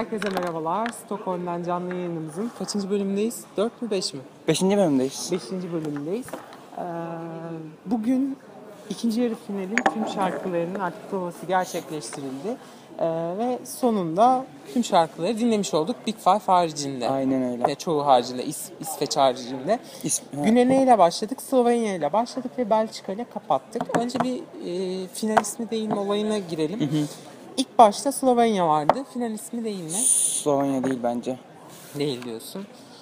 Herkese merhabalar. Stockholm'dan canlı yayınımızın kaçıncı bölümündeyiz? 4 mü 5 mi? 5. bölümdeyiz. 5. bölümündeyiz. Bugün ikinci yarı finalin tüm şarkılarının artık provası gerçekleştirildi. Ve sonunda tüm şarkıları dinlemiş olduk Big Five haricinde. Aynen öyle. Ve çoğu haricinde, İsveç haricinde. Güne neyle başladık? Slovenya ile başladık ve Belçika ile kapattık. Önce bir final ismi değil mi olayına girelim. İlk başta Slovenya vardı. Final ismi değil mi? Slovenya değil bence. Değil diyorsun.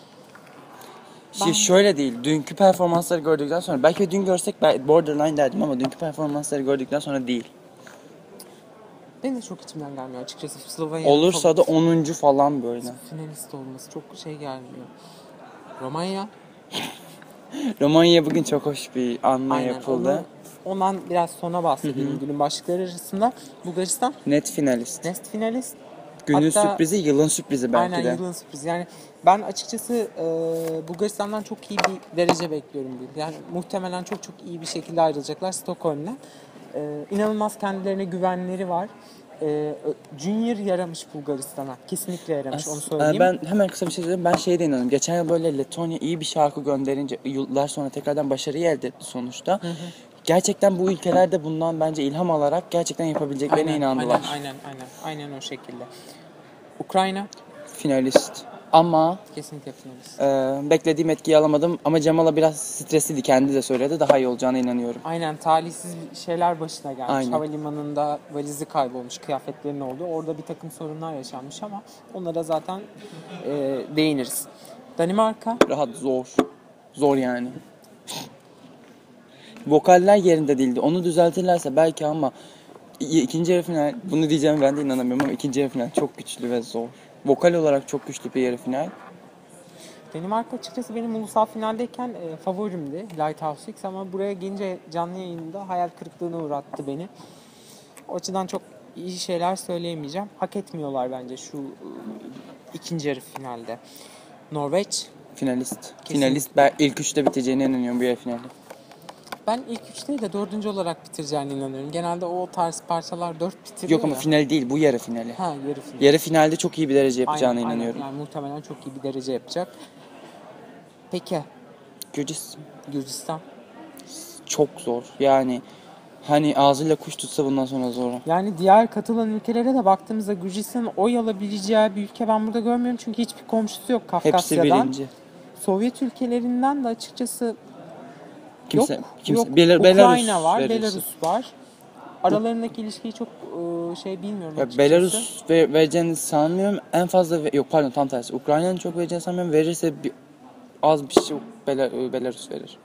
Şöyle değil. Dünkü performansları gördükten sonra, belki dün görsek borderline derdim ama dünkü performansları gördükten sonra değil. Benim de çok içimden gelmiyor açıkçası. Slovenya Olursa da 10. falan böyle. finalist olması çok gelmiyor. Romanya. Romanya bugün çok hoş bir anma Aynen, yapıldı. ondan biraz sonra bahsedelim. Günün başlıkları arasında Bulgaristan. Net finalist. Net finalist. Günün Hatta, sürprizi, yılın sürprizi belki aynen, de. Aynen, yılın sürprizi. Yani ben açıkçası Bulgaristan'dan çok iyi bir derece bekliyorum. Yani muhtemelen çok iyi bir şekilde ayrılacaklar Stockholm'den. İnanılmaz kendilerine güvenleri var. Junior yaramış Bulgaristan'a. Kesinlikle yaramış, onu söyleyeyim. Ben hemen kısa bir şey söyleyeyim. Ben şeye de inanıyorum. Geçen yıl böyle Letonya iyi bir şarkı gönderince yıllar sonra tekrardan başarıyı elde etti sonuçta. Gerçekten bu ülkeler de bundan bence ilham alarak gerçekten yapabileceklerine inandılar. Aynen o şekilde. Ukrayna Finalist. Ama kesinlikle finalist. beklediğim etkiyi alamadım ama Cemal'a biraz stresliydi, kendi de söyledi. Daha iyi olacağına inanıyorum. Aynen, talihsiz şeyler başına gelmiş. Aynen. Havalimanında valizi kaybolmuş, kıyafetlerin olduğu. Orada bir takım sorunlar yaşanmış ama onlara zaten değiniriz. Danimarka. Rahat, zor. Zor yani. Vokaller yerinde değildi. Onu düzeltirlerse belki ama ikinci yarı final, bunu diyeceğim ben de inanamıyorum ama ikinci yarı final çok güçlü ve zor. Vokal olarak çok güçlü bir yarı final. Danimarka açıkçası benim ulusal finaldeyken favorimdi Lighthouse X ama buraya gelince canlı yayında hayal kırıklığına uğrattı beni. O açıdan çok iyi şeyler söyleyemeyeceğim. Hak etmiyorlar bence şu ikinci yarı finalde. Norveç. Finalist. Kesinlikle. Finalist. Ben ilk üçte biteceğine inanıyorum bu yarı finalde. Ben ilk üç değil de dördüncü olarak bitireceğine inanıyorum. Genelde o tarz parçalar 4 bitiriyor. Yok ama ya. final değil, bu yarı finali. Yarı final. Yarı finalde çok iyi bir derece yapacağına Aynen. inanıyorum. Yani muhtemelen çok iyi bir derece yapacak. Peki. Gürcistan. Çok zor. Yani hani ağzıyla kuş tutsa bundan sonra zor. Yani diğer katılan ülkelere de baktığımızda Gürcistan'ın oy alabileceği bir ülke ben burada görmüyorum. Çünkü hiçbir komşusu yok Kafkasya'dan. Hepsi birinci. Sovyet ülkelerinden de açıkçası Kimse. yok. Ukrayna var, Belarus var. Aralarındaki ilişkiyi çok bilmiyorum açıkçası. Belarus vereceğini sanmıyorum. En fazla tam tersi. Ukrayna'nın çok vereceğini sanmıyorum. Verirse az bir şey Belarus verir.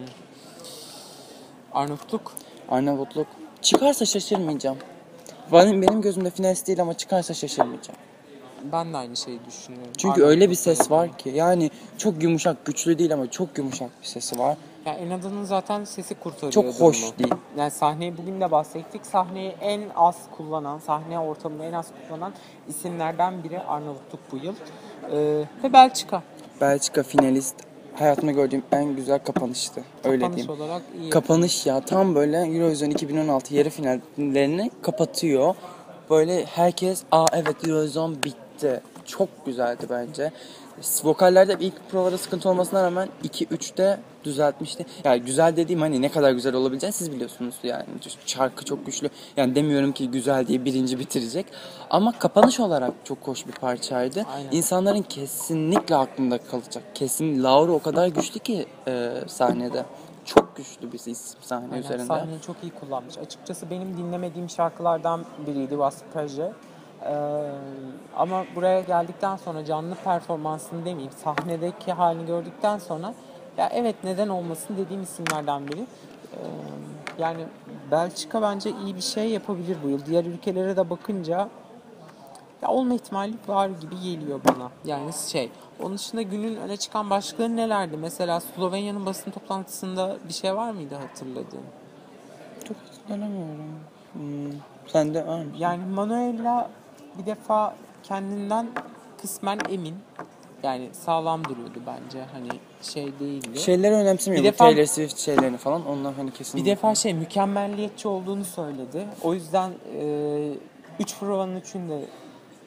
Arnavutluk. Çıkarsa şaşırmayacağım. Benim gözümde finalist değil ama çıkarsa şaşırmayacağım. Ben de aynı şeyi düşünüyorum. Çünkü öyle bir ses var ki. Yani çok yumuşak, güçlü değil ama çok yumuşak bir sesi var. Ya Enada'nın zaten sesi kurtarıyor. Çok hoş durumu. değil. Yani sahneyi bugün de bahsettik. Sahneyi en az kullanan, sahne ortamında en az kullanan isimlerden biri Arnavutluk bu yıl. Ve Belçika finalist. Hayatımda gördüğüm en güzel kapanıştı. Öyle Kapanış diyeyim. olarak iyi. Kapanış ya. Tam böyle Eurovision 2016 yarı finallerini kapatıyor. Böyle herkes evet Eurovision bitti. Çok güzeldi bence. Vokallerde ilk provada sıkıntı olmasına rağmen 2-3'te düzeltmişti. Yani güzel dediğim hani ne kadar güzel olabileceğini siz biliyorsunuz yani. Şarkı çok güçlü. Yani demiyorum ki güzel diye birinci bitirecek. Ama kapanış olarak çok hoş bir parçaydı. Aynen. İnsanların kesinlikle aklında kalacak. Kesin Laura o kadar güçlü ki sahnede. Çok güçlü bir isim sahne üzerinde. Sahneyi çok iyi kullanmış. Açıkçası benim dinlemediğim şarkılardan biriydi Was Pressure. Ama buraya geldikten sonra canlı performansını demeyeyim, sahnedeki halini gördükten sonra ya evet neden olmasın dediğim isimlerden biri. Yani Belçika bence iyi bir şey yapabilir bu yıl. Diğer ülkelere de bakınca ya olma ihtimali var gibi geliyor bana. Yani onun dışında günün öne çıkan başlıkları nelerdi? Mesela Slovenya'nın basın toplantısında bir şey var mıydı hatırladığın? Çok hatırlamıyorum. Sen de var mısın? Yani Manuela bir defa kendinden kısmen emin. Yani sağlam duruyordu bence. Hani değildi. Şeyleri önemsemiyorum. Taylor Swift şeylerini falan. Onlar hani kesin. Bir defa mükemmelliyetçi olduğunu söyledi. O yüzden 3 provanın 3'ünde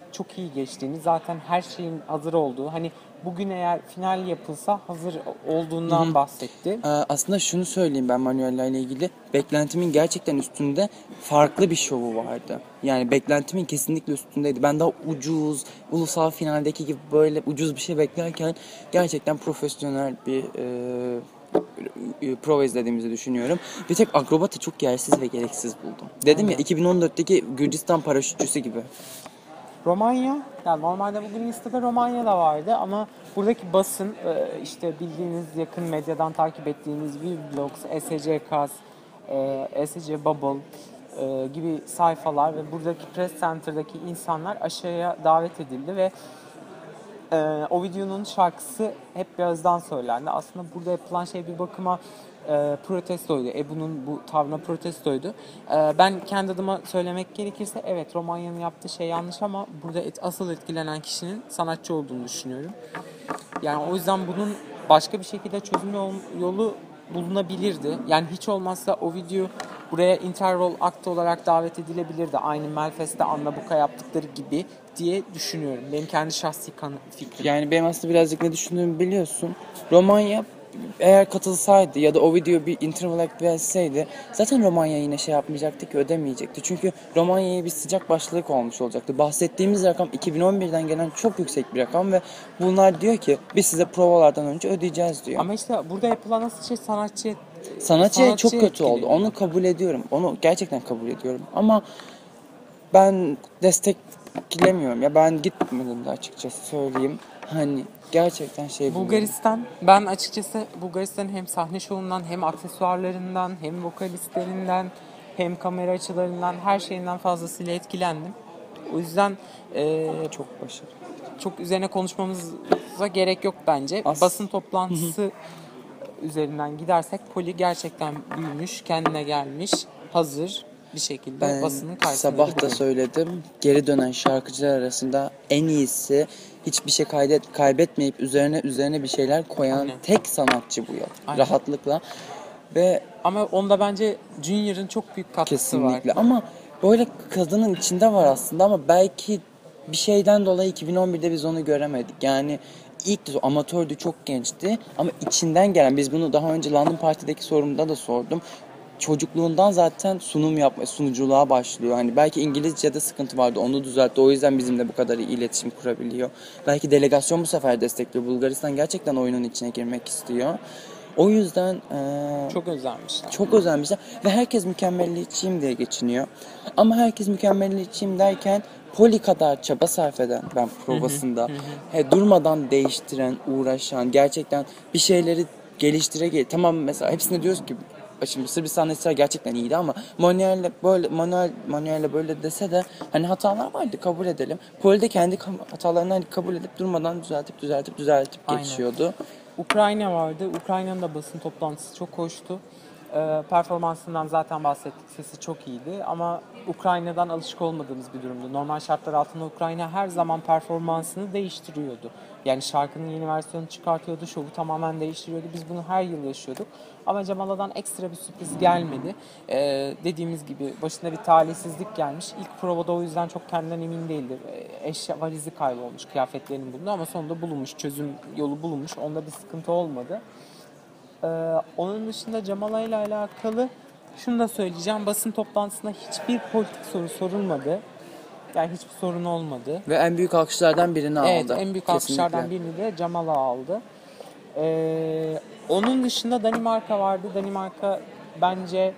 çok iyi geçtiğini, zaten her şeyin hazır olduğu, hani bugün eğer final yapılsa hazır olduğundan bahsetti. Aslında şunu söyleyeyim ben Manuela ile ilgili. Beklentimin gerçekten üstünde, farklı bir şovu vardı. Yani beklentimin kesinlikle üstündeydi. Ben daha ucuz, ulusal finaldeki gibi böyle ucuz bir şey beklerken gerçekten profesyonel bir prova izlediğimizi düşünüyorum. Bir tek akrobatı çok yersiz ve gereksiz buldum. Dedim ya, 2014'teki Gürcistan paraşütçüsü gibi. Romanya, yani normalde bugün listede Romanya da vardı ama buradaki basın, işte bildiğiniz, yakın medyadan takip ettiğiniz Vlogs, SC Kaz, SC Bubble gibi sayfalar ve buradaki press center'daki insanlar aşağıya davet edildi ve o videonun şarkısı hep birazdan söylendi. Aslında burada yapılan şey bir bakıma protestoydu. Ebu'nun bu tavrına protestoydu. Ben kendi adıma söylemek gerekirse evet, Romanya'nın yaptığı şey yanlış ama burada asıl etkilenen kişinin sanatçı olduğunu düşünüyorum. Yani o yüzden bunun başka bir şekilde çözüm yolu bulunabilirdi. Yani hiç olmazsa o video buraya Interroll Act olarak davet edilebilirdi. Aynı Melfest'te Anna Buka yaptıkları gibi diye düşünüyorum. Benim kendi şahsi fikrim. Yani benim aslında birazcık ne düşündüğümü biliyorsun. Romanya eğer katılsaydı ya da o video bir interval act verseydi zaten Romanya yine şey yapmayacaktı ki, ödemeyecekti. Çünkü Romanya'ya bir sıcak başlılık olmuş olacaktı. Bahsettiğimiz rakam 2011'den gelen çok yüksek bir rakam ve bunlar diyor ki biz size provalardan önce ödeyeceğiz diyor. Ama işte burada yapılan asıl şey Sanatçıya çok kötü etkiliyor. oldu. Onu kabul ediyorum. Onu gerçekten kabul ediyorum. Ama ben desteklemiyorum. Ya ben gitmedim de, açıkçası söyleyeyim. Hani gerçekten şey Bulgaristan, ben açıkçası Bulgaristan'ın hem sahne şovundan hem aksesuarlarından hem vokalistlerinden hem kamera açılarından, her şeyinden fazlasıyla etkilendim. O yüzden çok başarılı. çok üzerine konuşmamıza gerek yok bence. Basın toplantısı üzerinden gidersek Poli gerçekten büyümüş, kendine gelmiş, hazır bir şekilde Ben basının karşısında. sabah da söyledim. Geri dönen şarkıcılar arasında en iyisi, hiçbir şey kaybetmeyip üzerine bir şeyler koyan Aynen. tek sanatçı bu yıl. Aynen. Rahatlıkla. Ve Ama onda bence Junior'ın çok büyük katkısı var. kesinlikle. Ama böyle kadının içinde var aslında, ama belki bir şeyden dolayı 2011'de biz onu göremedik. Yani ilk amatördü, çok gençti ama içinden gelen, biz bunu daha önce London Party'deki sorumda da sordum. Çocukluğundan zaten sunum yapma, sunuculuğa başlıyor. Hani belki İngilizce'de sıkıntı vardı, onu düzeltti. O yüzden bizimle bu kadar iyi iletişim kurabiliyor. Belki delegasyon bu sefer destekliyor. Bulgaristan gerçekten oyunun içine girmek istiyor. O yüzden Çok özenmişler. çok özenmişler ve herkes mükemmelliyetçiyim diye geçiniyor. Ama herkes mükemmelliyetçiyim derken Poli kadar çaba sarf eden, ben provasında durmadan değiştiren, uğraşan, gerçekten bir şeyleri tamam, mesela hepsine diyoruz ki şimdi Sırbistan Esra gerçekten iyiydi ama Manuel'le böyle dese de hani hatalar vardı, kabul edelim. Poli de kendi hatalarını kabul edip durmadan düzeltip Aynen. geçiyordu. Ukrayna vardı. Ukrayna'nın da basın toplantısı çok hoştu. Performansından zaten bahsettik. Sesi çok iyiydi. Ama Ukrayna'dan alışık olmadığımız bir durumdu. Normal şartlar altında Ukrayna her zaman performansını değiştiriyordu. Yani şarkının yeni versiyonu çıkartıyordu. Şovu tamamen değiştiriyordu. Biz bunu her yıl yaşıyorduk. Ama Cemala'dan ekstra bir sürpriz gelmedi. Dediğimiz gibi başına bir talihsizlik gelmiş. İlk provada o yüzden çok kendinden emin değildi. Eşya valizi kaybolmuş, kıyafetlerinin bulundu ama sonunda bulunmuş, çözüm yolu bulunmuş. Onda bir sıkıntı olmadı. Onun dışında Cemala ile alakalı şunu da söyleyeceğim. Basın toplantısında hiçbir politik soru sorulmadı. Yani hiçbir sorun olmadı. Ve en büyük alkışlardan birini aldı. Evet, en büyük alkışlardan birini de Cemala aldı. Onun dışında Danimarka vardı. Danimarka bence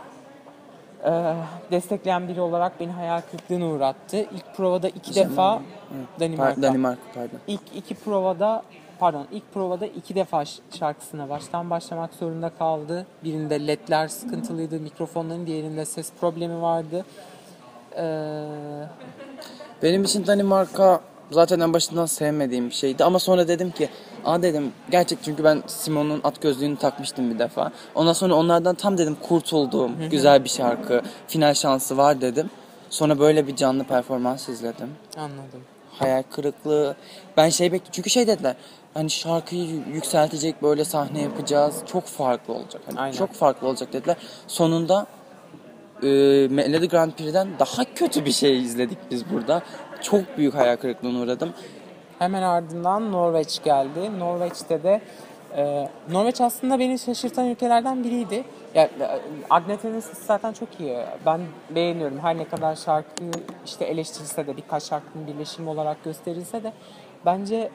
destekleyen biri olarak beni hayal kırıklığına uğrattı. İlk provada iki defa Danimarka. İlk provada iki defa şarkısına baştan başlamak zorunda kaldı. Birinde ledler sıkıntılıydı, mikrofonların, diğerinde ses problemi vardı. Benim için Danimarka zaten en başından sevmediğim bir şeydi ama sonra dedim ki dedim gerçek, çünkü ben Simon'un at gözlüğünü takmıştım bir defa. Ondan sonra onlardan tam dedim kurtulduğum güzel bir şarkı, final şansı var dedim. Sonra böyle bir canlı performans izledim. Anladım. Hayal kırıklığı. Ben çünkü dediler hani şarkıyı yükseltecek, böyle sahne yapacağız, çok farklı olacak. Hani çok farklı olacak dediler. Sonunda Melodi Grand Prix'den daha kötü bir şey izledik biz burada. çok büyük hayal kırıklığına uğradım. Hemen ardından Norveç geldi. Norveç'te de Norveç aslında beni şaşırtan ülkelerden biriydi. Ya, Agnete'nin sesi zaten çok iyi. Ben beğeniyorum. Her ne kadar şarkı işte eleştirilse de, birkaç şarkının birleşimi olarak gösterilse de bence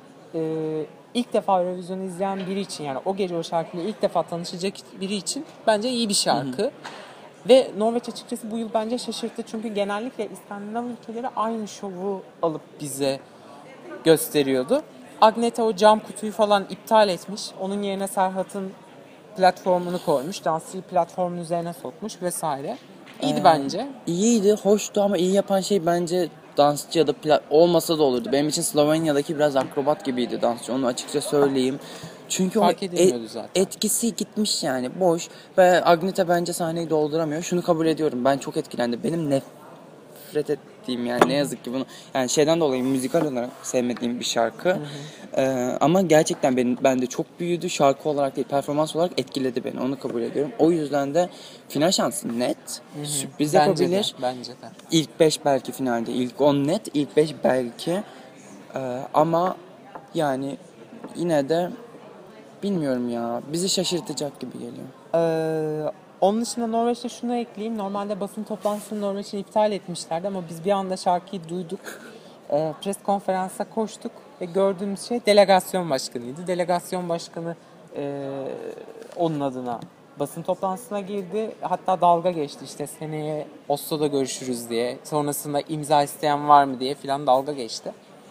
ilk defa Eurovision'u izleyen biri için, yani o gece o şarkıyla ilk defa tanışacak biri için bence iyi bir şarkı. Ve Norveç açıkçası bu yıl bence şaşırttı. Çünkü genellikle İskandinav ülkeleri aynı şovu alıp bize gösteriyordu. Agnete o cam kutuyu falan iptal etmiş. Onun yerine Serhat'ın platformunu koymuş. Dansçıyı platformun üzerine sokmuş vesaire. İyiydi bence. İyiydi, hoştu ama iyi yapan şey bence dansçı ya da olmasa da olurdu. Benim için Slovenya'daki biraz akrobat gibiydi dansçı. Onu açıkça söyleyeyim. Çünkü Fark o edilmiyordu zaten. etkisi gitmiş yani. Boş. Ve Agnete bence sahneyi dolduramıyor. Şunu kabul ediyorum. Ben çok etkilendim. Benim nefret ettiğim, yani ne yazık ki bunu, yani şeyden dolayı müzikal olarak sevmediğim bir şarkı. Ama gerçekten bende çok büyüdü. Şarkı olarak değil, performans olarak etkiledi beni. Onu kabul ediyorum. O yüzden de final şansı net. Sürpriz yapabilir. Bence de. İlk 5 belki finalde. İlk 10 net. İlk 5 belki. Ama yani yine de bilmiyorum ya. Bizi şaşırtacak gibi geliyor. Onun dışında Norveç'te şunu ekleyeyim. Normalde basın toplantısını Norveç'in iptal etmişlerdi ama biz bir anda şarkıyı duyduk. Pres konferansa koştuk ve gördüğümüz şey delegasyon başkanıydı. Delegasyon başkanı onun adına basın toplantısına girdi. Hatta dalga geçti, işte seneye Oslo'da görüşürüz diye. Sonrasında imza isteyen var mı diye filan dalga geçti.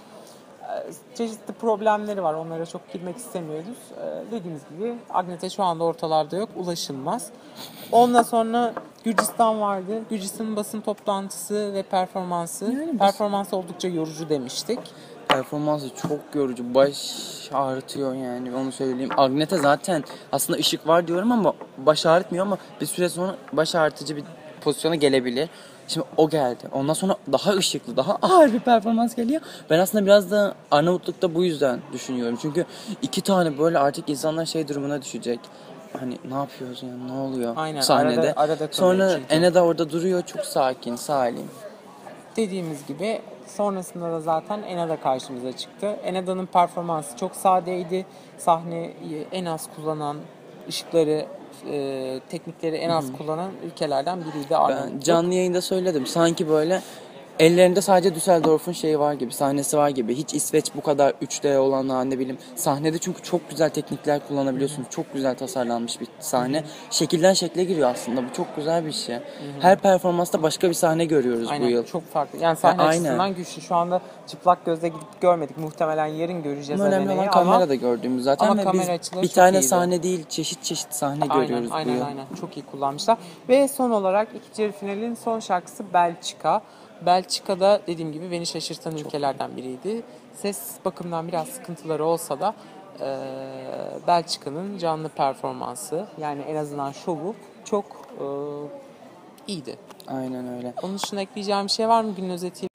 Çeşitli problemleri var. Onlara çok girmek istemiyoruz. Dediğimiz gibi Agnete şu anda ortalarda yok. Ulaşılmaz. Ondan sonra Gürcistan vardı. Gürcistan'ın basın toplantısı ve performansı. Performansı oldukça yorucu demiştik. Performansı çok yorucu. Baş ağrıtıyor yani, onu söyleyeyim. Agnete zaten aslında ışık var diyorum ama baş ağrıtmıyor, ama bir süre sonra baş ağrıtıcı bir pozisyona gelebilir. Şimdi o geldi. Ondan sonra daha ışıklı, daha ağır bir performans geliyor. Ben aslında biraz da Arnavutluk'ta bu yüzden düşünüyorum. Çünkü iki tane böyle artık insanlar şey durumuna düşecek. Hani ne yapıyoruz yani, ne oluyor Aynen, sahnede. arada Sonra çünkü. Eneda orada duruyor, çok sakin, salim. Dediğimiz gibi sonrasında da zaten Eneda karşımıza çıktı. Eneda'nın performansı çok sadeydi. Sahneyi en az kullanan, ışıkları, teknikleri en az kullanan ülkelerden biriydi Arnavutluk. Ben canlı yayında söyledim. Sanki böyle ellerinde sadece Düsseldorf'un şeyi var gibi, sahnesi var gibi. Hiç İsveç bu kadar 3D olan, ne bileyim. Sahnede çünkü çok güzel teknikler kullanabiliyorsunuz. Çok güzel tasarlanmış bir sahne. Şekilden şekle giriyor aslında. Bu çok güzel bir şey. Her performansta başka bir sahne görüyoruz Aynen, bu yıl. çok farklı. Yani sahne Aynen. açısından güçlü. Şu anda çıplak gözle gidip görmedik. Muhtemelen yarın göreceğiz Önemli Arena'yı olan kamerada gördüğümüz zaten, ama ve kamera biz açıları bir çok tane iyiydi. sahne değil, çeşit çeşit sahne görüyoruz bu yıl. Aynen. Çok iyi kullanmışlar. Ve son olarak ikinci yarı finalin son şarkısı Belçika. Belçika'da dediğim gibi beni şaşırtan ülkelerden biriydi. Ses bakımından biraz sıkıntıları olsa da Belçika'nın canlı performansı, yani en azından şovu çok iyiydi. Aynen öyle. Onun dışında ekleyeceğim bir şey var mı günün özetiyle?